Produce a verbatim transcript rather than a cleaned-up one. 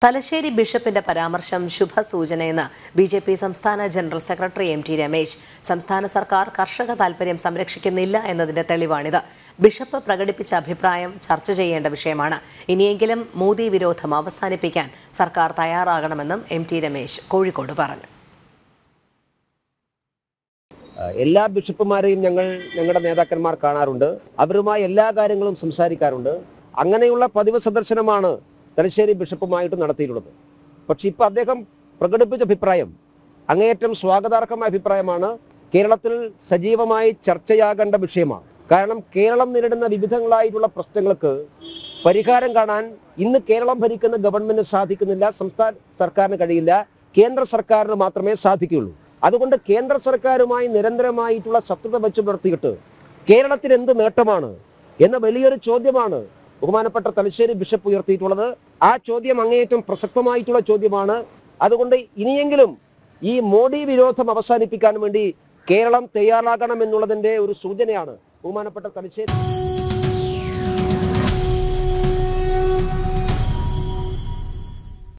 തലശ്ശേരി ബിഷപ്പിന്റെ പരാമർശം ശുഭസൂചനയെന്ന് ബി ജെ പി സംസ്ഥാന general secretary M T Ramesh. സംസ്ഥാന സർക്കാർ കർഷക താൽപര്യം സംരക്ഷിക്കുന്നില്ല എന്നതിന്റെ തെളിവാണിത്. ബിഷപ്പ് പ്രകടിപ്പിച്ച അഭിപ്രായം ചർച്ച ചെയ്യേണ്ട വിഷയമാണ്. ഇനിയെങ്കിലും മോദി വിരോധം അവസാനിപ്പിക്കാൻ സർക്കാർ തയ്യാറാകണമെന്നും എം ടി രമേശ് കോഴിക്കോട് പറഞ്ഞു. എല്ലാ ബിഷപ്പുമാരെയും ഞങ്ങൾ ഞങ്ങളുടെ നേതാക്കന്മാർ കാണാറുണ്ട്. അവരുമായി എല്ലാ കാര്യങ്ങളും സംസാരിക്കാറുണ്ട്. അങ്ങനെയുള്ള പതിവ് സന്ദർശനമാണ് തലശ്ശേരി ബിഷപ്പുമായിട്ട് നടത്തിയിട്ടുള്ളത്. പക്ഷെ ഇപ്പൊ അദ്ദേഹം പ്രകടിപ്പിച്ച അഭിപ്രായം അങ്ങേയറ്റം സ്വാഗതാർഹമായ അഭിപ്രായമാണ്. കേരളത്തിൽ സജീവമായി ചർച്ചയാകേണ്ട വിഷയമാണ്. കാരണം കേരളം നേരിടുന്ന വിവിധങ്ങളായിട്ടുള്ള പ്രശ്നങ്ങൾക്ക് പരിഹാരം കാണാൻ ഇന്ന് കേരളം ഭരിക്കുന്ന ഗവൺമെന്റിന് സാധിക്കുന്നില്ല, സംസ്ഥാന സർക്കാരിന് കഴിയില്ല, കേന്ദ്ര സർക്കാരിന് മാത്രമേ സാധിക്കുകയുള്ളൂ. അതുകൊണ്ട് കേന്ദ്ര സർക്കാരുമായി നിരന്തരമായിട്ടുള്ള ശത്രുത വെച്ച് പുലർത്തിയിട്ട് കേരളത്തിന് എന്ത് നേട്ടമാണ് എന്ന വലിയൊരു ചോദ്യമാണ് ബഹുമാനപ്പെട്ട തലശ്ശേരി ബിഷപ്പ് ഉയർത്തിയിട്ടുള്ളത്. ആ ചോദ്യം അങ്ങേയറ്റം പ്രസക്തമായിട്ടുള്ള ചോദ്യമാണ്. അതുകൊണ്ട് ഇനിയെങ്കിലും ഈ മോഡി വിരോധം അവസാനിപ്പിക്കാൻ വേണ്ടി കേരളം തയ്യാറാകണം എന്നുള്ളതിന്റെ ഒരു സൂചനയാണ് ബഹുമാനപ്പെട്ട തലശ്ശേരി